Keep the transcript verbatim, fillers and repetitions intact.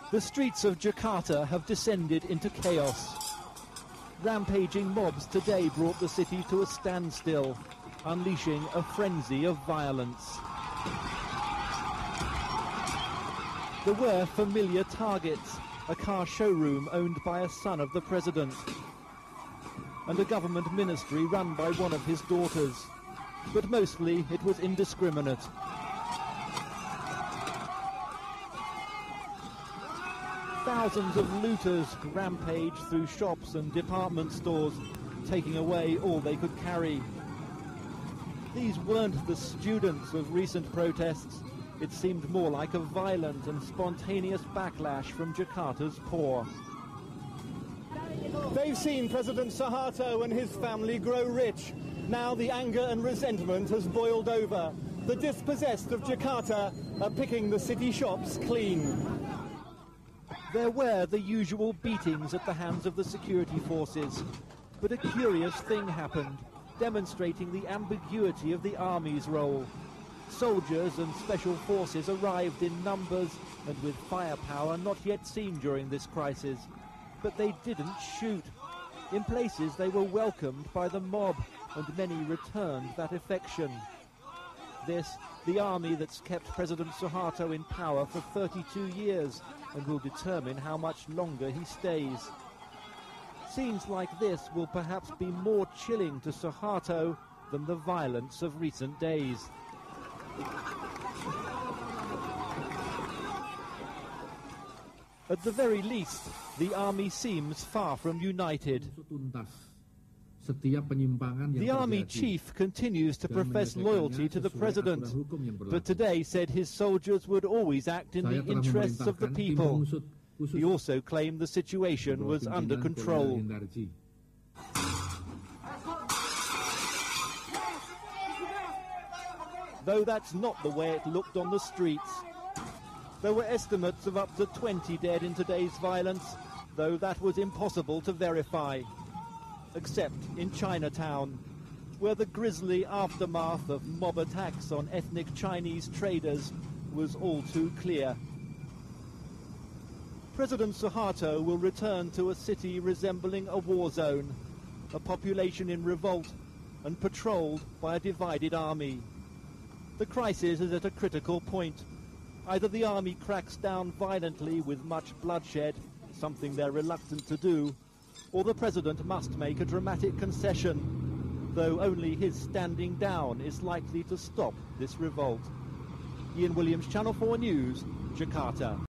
The streets of Jakarta have descended into chaos. Rampaging mobs today brought the city to a standstill, unleashing a frenzy of violence. There were familiar targets, a car showroom owned by a son of the president, and a government ministry run by one of his daughters. But mostly it was indiscriminate. Thousands of looters rampaged through shops and department stores, taking away all they could carry. These weren't the students of recent protests. It seemed more like a violent and spontaneous backlash from Jakarta's poor. They've seen President Soeharto and his family grow rich. Now the anger and resentment has boiled over. The dispossessed of Jakarta are picking the city shops clean. There were the usual beatings at the hands of the security forces, but a curious thing happened, demonstrating the ambiguity of the army's role. Soldiers and special forces arrived in numbers and with firepower not yet seen during this crisis, but they didn't shoot. In places they were welcomed by the mob, and many returned that affection. This, the army that's kept President Soeharto in power for thirty-two years and will determine how much longer he stays. Scenes like this will perhaps be more chilling to Soeharto than the violence of recent days. At the very least, the army seems far from united. The army chief continues to profess loyalty to the president, but today said his soldiers would always act in the interests of the people. He also claimed the situation was under control. Though that's not the way it looked on the streets. There were estimates of up to twenty dead in today's violence, though that was impossible to verify. Except in Chinatown, where the grisly aftermath of mob attacks on ethnic Chinese traders was all too clear. President Soeharto will return to a city resembling a war zone, a population in revolt and patrolled by a divided army. The crisis is at a critical point. Either the army cracks down violently with much bloodshed, something they're reluctant to do, or the president must make a dramatic concession, though only his standing down is likely to stop this revolt. Ian Williams, Channel four News, Jakarta.